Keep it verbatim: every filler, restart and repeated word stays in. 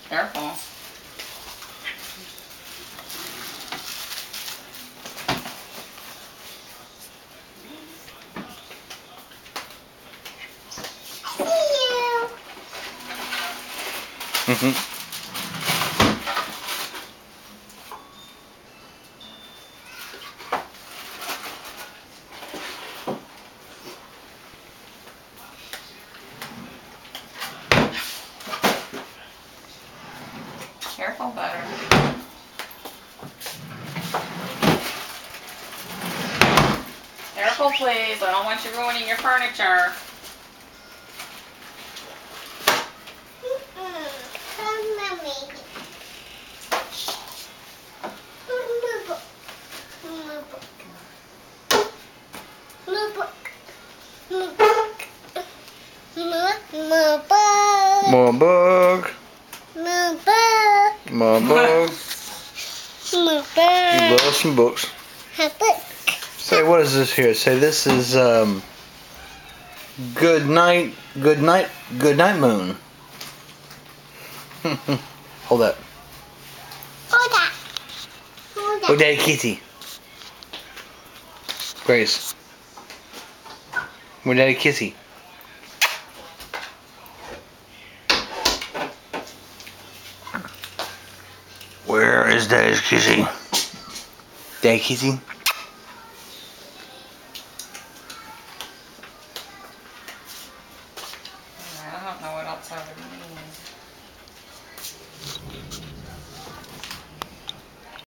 Careful. Mm-hmm. Careful, Butter. Careful, please. I don't want you ruining your furniture. More bug. More bug. You love some books. Say, what is this here? Say, this is um, good night, good night, good night moon. Hold that. Hold that. Hold that. Oh, Daddy Kitty. Grace. Where Daddy Kissy? Where is Daddy's Kissy? Daddy Kissy?